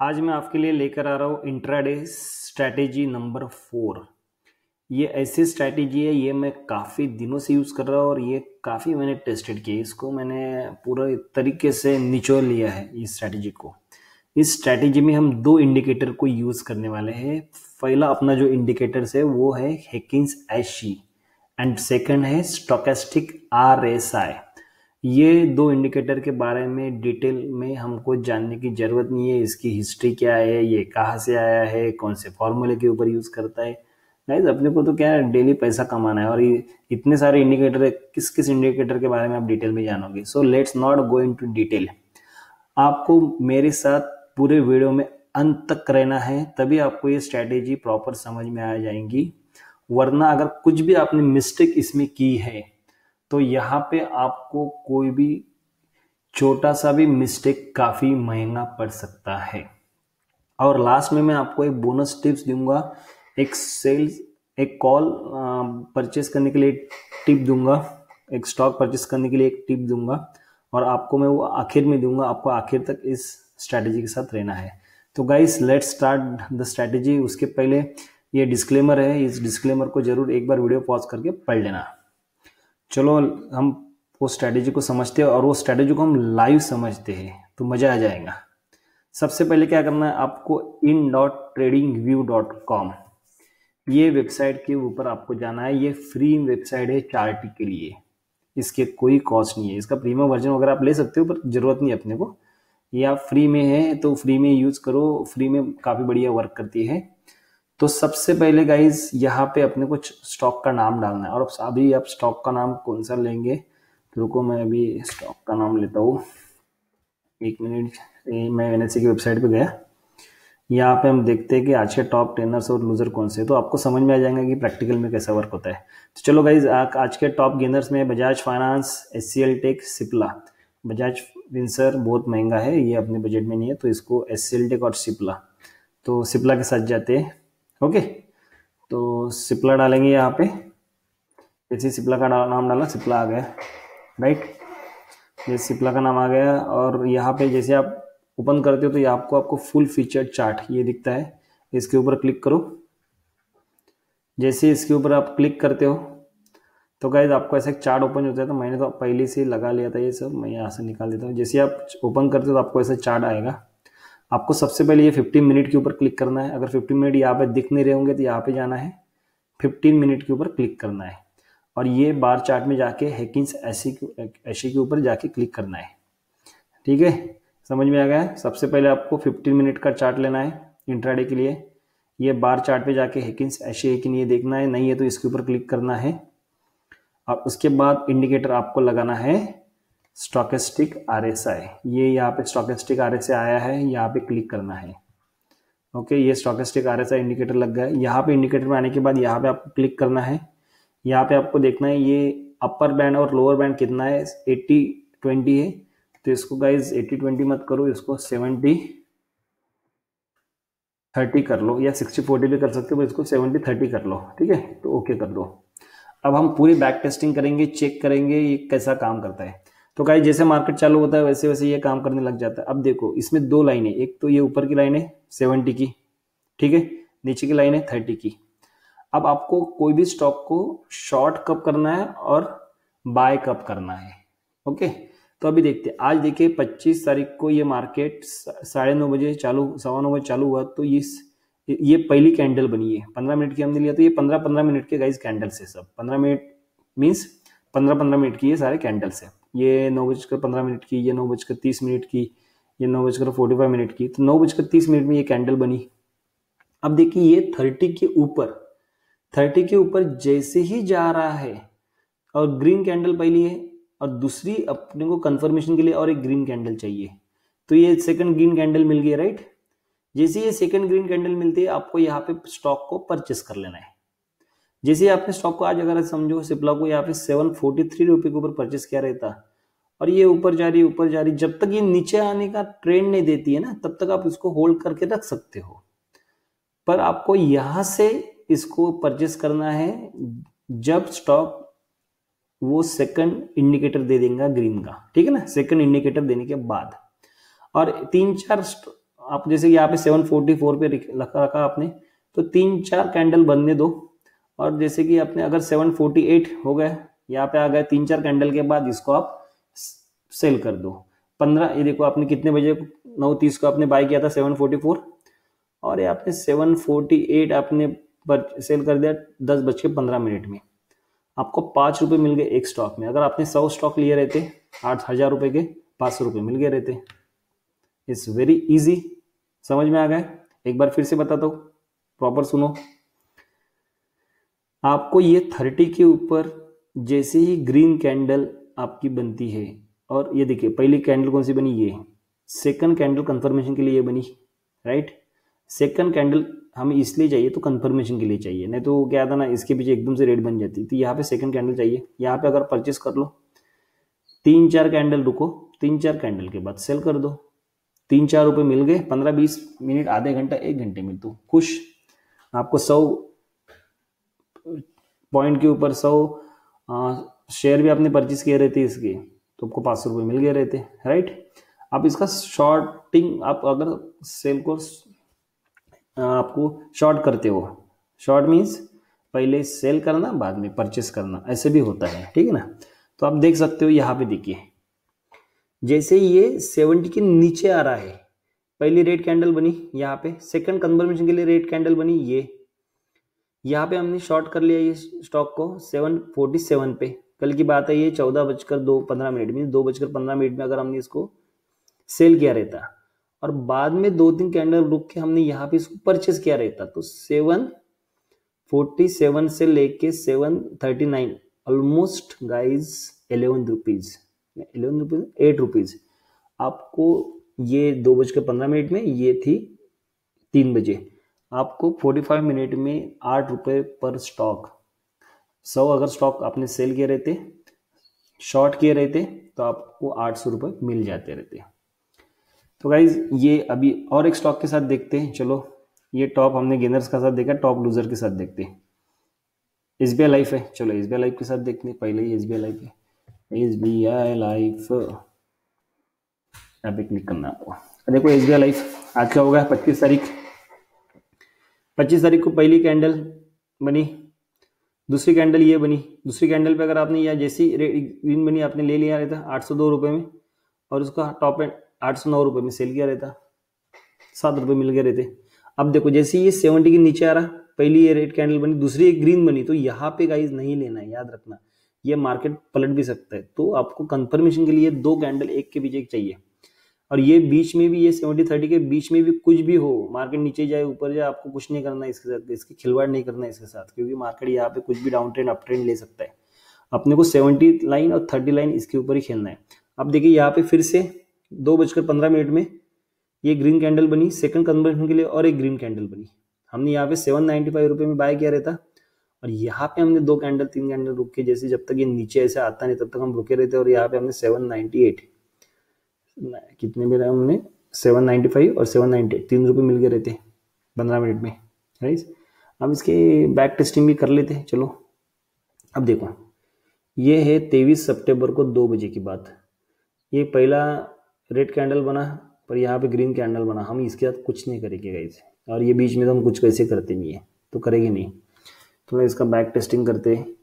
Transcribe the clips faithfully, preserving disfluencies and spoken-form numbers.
आज मैं आपके लिए लेकर आ रहा हूँ इंट्राडे स्ट्रैटेजी नंबर फोर। ये ऐसी स्ट्रैटेजी है, ये मैं काफ़ी दिनों से यूज़ कर रहा हूँ और ये काफ़ी मैंने टेस्टेड किया। इसको मैंने पूरा तरीके से निचोड़ लिया है इस स्ट्रैटेजी को। इस स्ट्रैटेजी में हम दो इंडिकेटर को यूज़ करने वाले हैं। पहला अपना जो इंडिकेटर्स है वो है हेकिंस एशी एंड सेकंड है स्टोकेस्टिक आर एस आई। ये दो इंडिकेटर के बारे में डिटेल में हमको जानने की ज़रूरत नहीं है। इसकी हिस्ट्री क्या है, ये कहाँ से आया है, कौन से फॉर्मूले के ऊपर यूज़ करता है। गाइस अपने को तो क्या है, डेली पैसा कमाना है और ये इतने सारे इंडिकेटर है, किस किस इंडिकेटर के बारे में आप डिटेल में जानोगे। So let's not go into detail. आपको मेरे साथ पूरे वीडियो में अंत तक रहना है, तभी आपको ये स्ट्रैटेजी प्रॉपर समझ में आ जाएंगी। वरना अगर कुछ भी आपने मिस्टेक इसमें की है तो यहाँ पे आपको कोई भी छोटा सा भी मिस्टेक काफ़ी महंगा पड़ सकता है। और लास्ट में मैं आपको एक बोनस टिप्स दूंगा, एक सेल्स एक कॉल परचेस करने के लिए टिप दूंगा, एक स्टॉक परचेस करने के लिए एक टिप दूंगा और आपको मैं वो आखिर में दूंगा। आपको आखिर तक इस स्ट्रैटेजी के साथ रहना है। तो guys let's start the strategy. उसके पहले ये डिस्क्लेमर है, इस डिस्क्लेमर को जरूर एक बार वीडियो पॉज करके पढ़ लेना। चलो हम वो स्ट्रैटेजी को समझते हैं और वो स्ट्रैटेजी को हम लाइव समझते हैं तो मज़ा आ जाएगा। सबसे पहले क्या करना है, आपको in dot trading view dot com ये वेबसाइट के ऊपर आपको जाना है। ये फ्री वेबसाइट है चार्ट के लिए, इसके कोई कॉस्ट नहीं है। इसका प्रीमियम वर्जन वगैरह आप ले सकते हो पर ज़रूरत नहीं है अपने को। ये आप फ्री में है तो फ्री में यूज़ करो, फ्री में काफ़ी बढ़िया वर्क करती है। तो सबसे पहले गाइज यहाँ पे अपने को स्टॉक का नाम डालना है और अभी आप स्टॉक का नाम कौन सा लेंगे तो रुको, मैं अभी स्टॉक का नाम लेता हूँ। एक मिनट, मैं एनएससी की वेबसाइट पे गया। यहाँ पे हम देखते हैं कि आज के टॉप टेनर्स और लूजर कौन से, तो आपको समझ में आ जाएगा कि प्रैक्टिकल में कैसा वर्क होता है। तो चलो गाइज, आज के टॉप गेनर्स में बजाज फाइनेंस, एचसीएल टेक, सिप्ला। बजाज विंसर बहुत महंगा है, ये अपने बजट में नहीं है तो इसको एचसीएल टेक और सिप्ला, तो सिप्ला के साथ जाते हैं। ओके, तो सिप्ला डालेंगे यहाँ पे। जैसे सिप्ला का नाम डाला, सिप्ला आ गया, राइट। ये सिप्ला का नाम आ गया और यहाँ पे जैसे आप ओपन करते हो तो ये आपको आपको फुल फीचर चार्ट ये दिखता है। इसके ऊपर क्लिक करो। जैसे इसके ऊपर आप क्लिक करते हो तो गाइज आपको ऐसा एक चार्ट ओपन होता है। तो मैंने तो पहले से लगा लिया था ये सब, मैं यहाँ से निकाल देता हूँ। जैसे आप ओपन करते हो तो आपको ऐसा चार्ट आएगा। आपको सबसे पहले ये फिफ्टीन मिनट के ऊपर क्लिक करना है। अगर फिफ्टीन मिनट यहाँ पे दिख नहीं रहे होंगे तो यहाँ पे जाना है, फिफ्टीन मिनट के ऊपर क्लिक करना है और ये बार चार्ट में जाके हेकिंस एशी एशी के ऊपर जाके क्लिक करना है। ठीक है, समझ में आ गया। सबसे पहले आपको फिफ्टीन मिनट का चार्ट लेना है इंट्राडे के लिए। ये बार चार्ट पे जाके हेकिंस एशी के लिए देखना है, नहीं है तो इसके ऊपर क्लिक करना है और उसके बाद इंडिकेटर आपको लगाना है स्टोकेस्टिक आरएसआई। ये यहाँ पे स्टोकेस्टिक आरएसआई आया है, यहाँ पे क्लिक करना है। ओके, ये स्टोकेस्टिक आरएसआई इंडिकेटर लग गया है। यहाँ पे इंडिकेटर में आने के बाद यहाँ पे आपको क्लिक करना है। यहाँ पे आपको देखना है ये अपर बैंड और लोअर बैंड कितना है, एट्टी ट्वेंटी है तो इसको गाइज एट्टी ट्वेंटी मत करो, इसको सेवेंटी थर्टी कर लो या सिक्सटी फोर्टी भी कर सकते हो, इसको सेवेंटी थर्टी कर लो। ठीक है, तो ओके कर दो। अब हम पूरी बैक टेस्टिंग करेंगे, चेक करेंगे ये कैसा काम करता है। तो गाइस जैसे मार्केट चालू होता है वैसे वैसे ये काम करने लग जाता है। अब देखो इसमें दो लाइन है, एक तो ये ऊपर की लाइन है सेवेंटी की, ठीक है, नीचे की लाइन है थर्टी की। अब आपको कोई भी स्टॉक को शॉर्ट कब करना है और बाय कब करना है। ओके, तो अभी देखते हैं। आज देखिए पच्चीस तारीख को ये मार्केट साढ़े नौ बजे चालू सवा नौ बजे चालू हुआ तो इस ये पहली कैंडल बनी है। पंद्रह मिनट की हमने लिया तो ये पंद्रह पंद्रह मिनट के गाइस कैंडल्स है सब। पंद्रह मिनट मीन्स पंद्रह पंद्रह मिनट की ये सारे कैंडल्स है। ये नौ बजकर पंद्रह मिनट की, ये नौ बजकर तीस मिनट की, ये नौ बजकर फोर्टी फाइव मिनट की। तो नौ बजकर तीस मिनट में ये कैंडल बनी। अब देखिए ये थर्टी के ऊपर थर्टी के ऊपर जैसे ही जा रहा है और ग्रीन कैंडल पहली है और दूसरी अपने को कंफर्मेशन के लिए और एक ग्रीन कैंडल चाहिए, तो ये सेकंड ग्रीन कैंडल मिल गई, राइट। जैसे ये सेकंड ग्रीन कैंडल मिलती है आपको यहाँ पे स्टॉक को परचेस कर लेना है। जैसे आपने स्टॉक को आज अगर समझो सिप्ला को यहाँ पे सेवन फोर्टी थ्री रुपए के ऊपर परचेस किया रहता और ये ऊपर जा रही ऊपर जा रही, जब तक ये नीचे आने का ट्रेंड नहीं देती है ना तब तक आप इसको होल्ड करके रख सकते हो। पर आपको यहाँ से इसको परचेस करना है जब स्टॉक वो सेकंड इंडिकेटर दे देगा ग्रीन का, ठीक है ना, सेकंड इंडिकेटर देने के बाद। और तीन चार आप जैसे यहाँ पे सेवन फोर्टी फोर पे रखा रखा आपने, तो तीन चार कैंडल बनने दो। और जैसे कि आपने अगर सेवन फोर्टी एट हो गए, यहाँ पे आ गए, तीन चार कैंडल के बाद इसको आप सेल कर दो। पंद्रह, ये देखो आपने कितने बजे, नौ तीस को आपने बाय किया था सेवन फोर्टी फोर, और ये आपने सेवन फोर्टी एट आपने पर सेल कर दिया दस बज के पंद्रह मिनट में। आपको पाँच रुपये मिल गए एक स्टॉक में। अगर आपने सौ स्टॉक लिए रहते आठ हजार रुपये के, पाँच सौ रुपये मिल गए रहते। It's very easy. समझ में आ गया? एक बार फिर से बताता हूँ, प्रॉपर सुनो। आपको ये थर्टी के ऊपर जैसे ही ग्रीन कैंडल आपकी बनती है, और ये देखिए पहली कैंडल कौन सी बनी, ये सेकंड कैंडल कंफर्मेशन के लिए ये बनी, राइट। सेकंड कैंडल हमें इसलिए चाहिए तो कंफर्मेशन के लिए चाहिए, नहीं तो क्या था ना, इसके पीछे एकदम से रेड बन जाती। तो यहाँ पे सेकंड कैंडल चाहिए। यहाँ पे अगर परचेस कर लो, तीन चार कैंडल रुको, तीन चार कैंडल के बाद सेल कर दो। तीन चार रुपए मिल गए, पंद्रह बीस मिनट, आधे घंटा, एक घंटे में तो खुश। आपको सौ पॉइंट के ऊपर सौ शेयर भी आपने परचेस किए रहते इसके, तो आपको पाँच सौ रुपये मिल गए रहते, राइट। आप इसका शॉर्टिंग, आप अगर सेल को आपको शॉर्ट करते हो, शॉर्ट मीन्स पहले सेल करना बाद में परचेस करना, ऐसे भी होता है, ठीक है ना। तो आप देख सकते हो यहाँ पे देखिए, जैसे ये सेवेंटी के नीचे आ रहा है, पहली रेड कैंडल बनी यहाँ पे, सेकंड कंफर्मेशन के लिए रेड कैंडल बनी ये, यहाँ पे हमने शॉर्ट कर लिया ये स्टॉक को सेवन फोर्टी सेवन पे। कल की बात है, ये चौदह बजकर दो पंद्रह मिनट में, दो बजकर पंद्रह मिनट में अगर हमने इसको सेल किया रहता, और बाद में दो तीन कैंडल रुक के हमने यहाँ पे इसको परचेस किया रहता, तो सेवन फोर्टी सेवन से लेके seven thirty nine, almost guys eleven rupees, eleven rupees eight rupees आपको ये दो बज के पंद्रह मिनट में, ये थी तीन बजे, आपको फोर्टी फाइव मिनट में आठ रुपए पर स्टॉक। सौ अगर स्टॉक आपने सेल किए रहते, शॉर्ट किए रहते, तो आपको आठ सौ रुपये मिल जाते रहते। तो गाइज ये अभी और एक स्टॉक के साथ देखते हैं। चलो, ये टॉप हमने गेनर्स का साथ देखा, टॉप लूजर के साथ देखते हैं। एस बी आई लाइफ है, चलो एस बी आई लाइफ के साथ देखते हैं। पहले ही एस बी आई लाइफ है, एस बी आई लाइफ यहाँ पे क्लिक करना आपको। देखो एस बी आई लाइफ आज का होगा पच्चीस तारीख, पच्चीस तारीख को पहली कैंडल बनी, दूसरी कैंडल ये बनी। दूसरी कैंडल पे अगर आपने या जैसी ग्रीन बनी आपने ले लिया रहता आठ सौ दो रुपये में, और उसका टॉप एंड आठ सौ नौ रुपये में सेल किया रहता, सात रुपये मिल गए रहते। अब देखो जैसे ये सेवेंटी के नीचे आ रहा, पहली ये रेड कैंडल बनी, दूसरी एक ग्रीन बनी, तो यहाँ पे गाइज नहीं लेना है, याद रखना ये मार्केट पलट भी सकता है। तो आपको कंफर्मेशन के लिए दो कैंडल एक के पीछे एक चाहिए, और ये बीच में भी, ये सेवेंटी थर्टी के बीच में भी कुछ भी हो, मार्केट नीचे जाए ऊपर जाए, आपको कुछ नहीं करना इसके साथ, इसकी खिलवाड़ नहीं करना इसके साथ, क्योंकि मार्केट यहाँ पे कुछ भी डाउन ट्रेंड अप ट्रेंड ले सकता है। अपने को सेवेंटी लाइन और थर्टी लाइन इसके ऊपर ही खेलना है। अब देखिए यहाँ पे फिर से दो बजकर पंद्रह मिनट में ये ग्रीन कैंडल बनी, सेकंड कन्वर्जन के लिए और एक ग्रीन कैंडल बनी। हमने यहाँ पे सेवन नाइन्टी फाइव रुपये में बाय किया रहता, और यहाँ पे हमने दो कैंडल तीन कैंडल रुक के, जैसे जब तक ये नीचे ऐसे आता नहीं तब तक हम रुके रहते, और यहाँ पे हमने सेवन नाइन्टी एट कितने में हमने सेवन नाइन्टी फाइव और सेवन नाइन्टी एट तीन रुपये मिल गए रहते पंद्रह मिनट में, राइट। अब इसके बैक टेस्टिंग भी कर लेते हैं। चलो अब देखो, ये है तेईस सितंबर को दो बजे की बात। ये पहला रेड कैंडल बना, पर यहाँ पे ग्रीन कैंडल बना। हम इसके साथ कुछ नहीं करेंगे गाइस, और ये बीच में तो हम कुछ कैसे करते नहीं है, तो करेंगे नहीं। तो मैं इसका बैक टेस्टिंग करते हैं।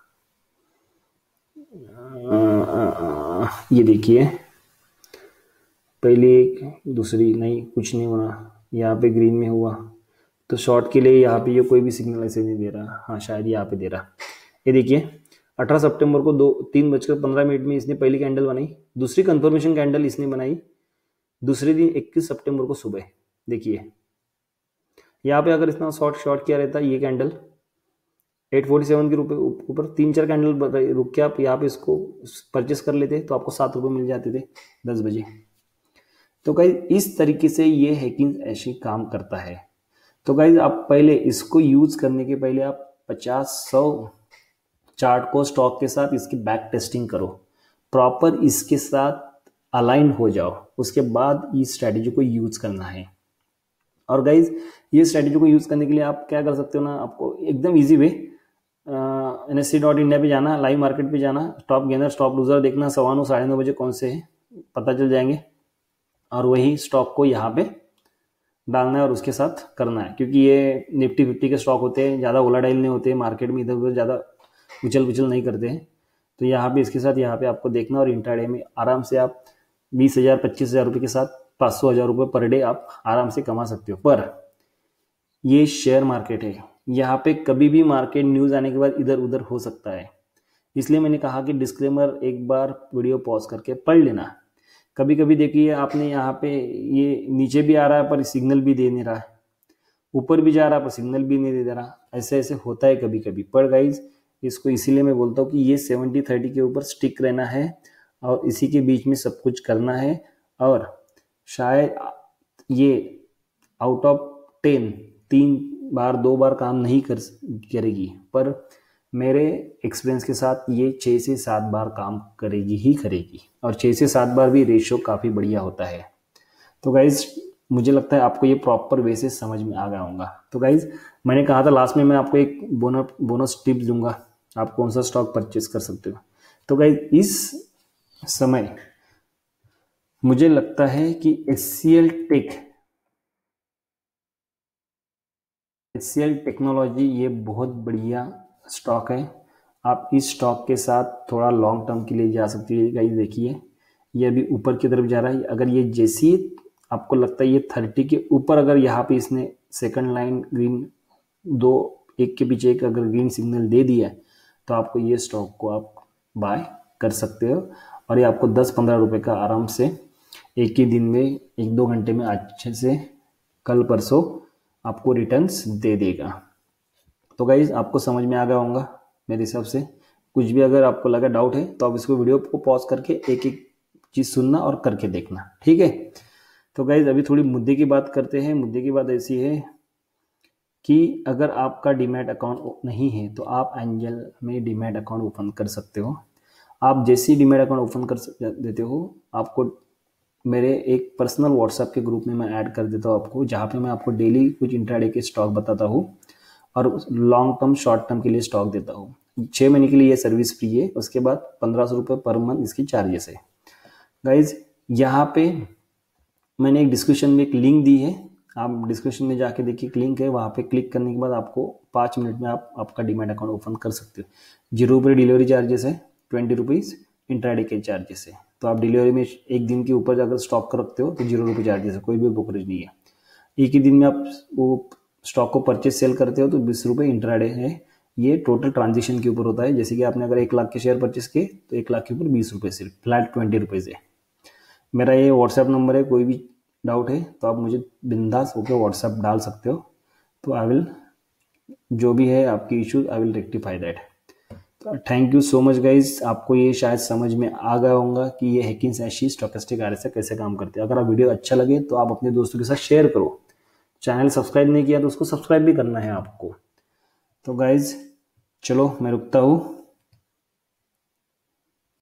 ये देखिए पहली एक, दूसरी नहीं, कुछ नहीं होना, यहाँ पे ग्रीन में हुआ, तो शॉर्ट के लिए यहाँ पे ये कोई भी सिग्नल ऐसे नहीं दे रहा। हाँ शायद यहाँ पे दे रहा। ये देखिए अठारह सितंबर को दो तीन बजकर पंद्रह मिनट में इसने पहली कैंडल बनाई, दूसरी कंफर्मेशन कैंडल इसने बनाई दूसरे दिन इक्कीस सितंबर को सुबह। देखिए यहाँ पे अगर इतना शॉर्ट शॉर्ट किया रहता, ये कैंडल एट फोर्टी सेवन के रुपये ऊपर तीन चार कैंडल रुक के आप यहाँ पे इसको परचेस कर लेते, तो आपको सात रुपये मिल जाते थे दस बजे। तो गाइज इस तरीके से ये हैकिंग ऐसे काम करता है। तो गाइज आप पहले इसको यूज करने के पहले आप पचास सौ चार्ट को स्टॉक के साथ इसकी बैक टेस्टिंग करो, प्रॉपर इसके साथ अलाइन हो जाओ, उसके बाद इस स्ट्रैटेजी को यूज करना है। और गाइज ये स्ट्रैटेजी को यूज करने के लिए आप क्या कर सकते हो ना, आपको एकदम easy way N S C dot India पे जाना, लाइव मार्केट पे जाना, स्टॉप गेनर स्टॉप लूजर देखना, सवा नौ साढ़े नौ बजे कौन से है पता चल जाएंगे, और वही स्टॉक को यहाँ पे डालना है और उसके साथ करना है, क्योंकि ये निफ्टी फिफ्टी के स्टॉक होते हैं, ज़्यादा वोलाटाइल नहीं होते हैं, मार्केट में इधर उधर ज़्यादा उछल पुछल नहीं करते हैं। तो यहाँ पे इसके साथ यहाँ पे आपको देखना, और इंट्राडे में आराम से आप बीस हज़ार पच्चीस हज़ार रुपये के साथ पाँच सौ हज़ार रुपये पर डे आप आराम से कमा सकते हो। पर ये शेयर मार्केट है, यहाँ पे कभी भी मार्केट न्यूज़ आने के बाद इधर उधर हो सकता है। इसलिए मैंने कहा कि डिस्क्लेमर एक बार वीडियो पॉज करके पढ़ लेना। कभी कभी देखिए आपने यहाँ पे ये नीचे भी आ रहा है पर सिग्नल भी दे नहीं रहा है, ऊपर भी जा रहा है पर सिग्नल भी नहीं दे रहा, ऐसे ऐसे होता है कभी कभी। पर गाइज इसको इसीलिए मैं बोलता हूँ कि ये सेवेंटी थर्टी के ऊपर स्टिक रहना है और इसी के बीच में सब कुछ करना है। और शायद ये आउट ऑफ टेन तीन बार दो बार काम नहीं कर करेगी, पर मेरे एक्सपीरियंस के साथ ये छः से सात बार काम करेगी ही करेगी, और छः से सात बार भी रेशियो काफ़ी बढ़िया होता है। तो गाइज मुझे लगता है आपको ये प्रॉपर वे से समझ में आ गया होगा। तो गाइज मैंने कहा था लास्ट में मैं आपको एक बोनस बोनस टिप्स दूंगा, आप कौन सा स्टॉक परचेस कर सकते हो। तो गाइज इस समय मुझे लगता है कि H C L tech H C L technology ये बहुत बढ़िया स्टॉक है। आप इस स्टॉक के साथ थोड़ा लॉन्ग टर्म के लिए जा सकते हैं। गाइस देखिए ये अभी ऊपर की तरफ जा रहा है, अगर ये जैसी आपको लगता है ये थर्टी के ऊपर, अगर यहाँ पे इसने सेकंड लाइन ग्रीन दो एक के पीछे एक अगर ग्रीन सिग्नल दे दिया तो आपको ये स्टॉक को आप बाय कर सकते हो, और ये आपको दस पंद्रह रुपए का आराम से एक ही दिन में एक दो घंटे में अच्छे से कल परसों आपको रिटर्न्स दे देगा। तो गाइज आपको समझ में आ गया होगा मेरे हिसाब से। कुछ भी अगर आपको लगा डाउट है तो आप इसको वीडियो को पॉज करके एक एक चीज़ सुनना और करके देखना, ठीक है। तो गाइज अभी थोड़ी मुद्दे की बात करते हैं। मुद्दे की बात ऐसी है कि अगर आपका डीमैट अकाउंट नहीं है तो आप एंजल में डीमैट अकाउंट ओपन कर सकते हो। आप जैसे ही डीमैट अकाउंट ओपन कर देते हो आपको मेरे एक पर्सनल व्हाट्सएप के ग्रुप में मैं ऐड कर देता हूँ आपको, जहाँ पे मैं आपको डेली कुछ इंट्राडे के स्टॉक बताता हूँ और लॉन्ग टर्म शॉर्ट टर्म के लिए स्टॉक देता हूँ। छः महीने के लिए ये सर्विस फ्री है, उसके बाद पंद्रह सौ रुपये पर मंथ इसकी चार्जेस है। गाइज यहाँ पे मैंने एक डिस्क्रिप्शन में एक लिंक दी है, आप डिस्क्रिप्शन में जाके देखिए लिंक है, वहाँ पे क्लिक करने के बाद आपको पाँच मिनट में आप आपका डीमैट अकाउंट ओपन कर सकते हो। जीरो रुपये डिलीवरी चार्जेस है, ट्वेंटी रुपीज़ इंट्राडे के चार्जेस है। तो आप डिलीवरी में एक दिन के ऊपर अगर स्टॉक कर रखते हो तो जीरो रुपये चार्जेस है, कोई भी ब्रोकरेज नहीं है। एक ही दिन में आप वो स्टॉक को परचेस सेल करते हो तो बीस रुपये इंट्राडे है। ये टोटल ट्रांजेक्शन के ऊपर होता है, जैसे कि आपने अगर एक लाख के शेयर परचेस किए तो एक लाख के ऊपर बीस रुपये सिर्फ फ्लैट ट्वेंटी रुपीज़ है। मेरा ये व्हाट्सएप नंबर है, कोई भी डाउट है तो आप मुझे बिंदास होकर व्हाट्सएप डाल सकते हो, तो आई विल जो भी है आपकी issue I will rectify that. तो thank you so much guys, आपको ये शायद समझ में आ गया होगा कि ये हैकिंग ऐसी स्टोकेस्टिक आरएसए कैसे काम करते हैं। अगर आप वीडियो अच्छा लगे तो आप अपने दोस्तों के साथ शेयर करो। चैनल सब्सक्राइब नहीं किया तो उसको सब्सक्राइब भी करना है आपको। तो गाइज चलो मैं रुकता हूँ।